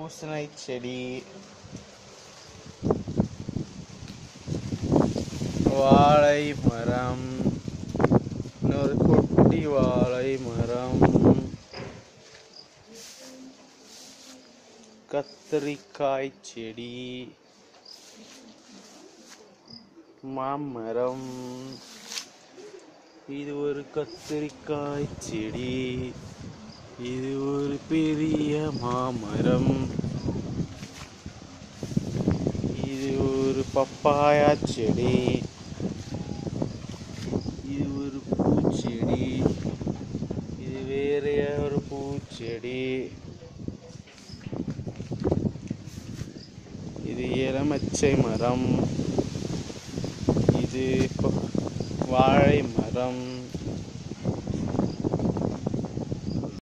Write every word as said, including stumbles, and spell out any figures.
பூசணி செடி, வாழை மரம், இன்னொரு குட்டி வாழை மரம், கத்திரிக்காய் செடி, மாமரம். இது ஒரு கத்திரிக்காய் செடி, இது ஒரு பெரிய மாமரம், இது ஒரு பப்பாயா செடி, இது ஒரு பூச்செடி, இது வேற ஒரு பூச்செடி, இது எலுமிச்சை மரம், இது வாழை மரம்.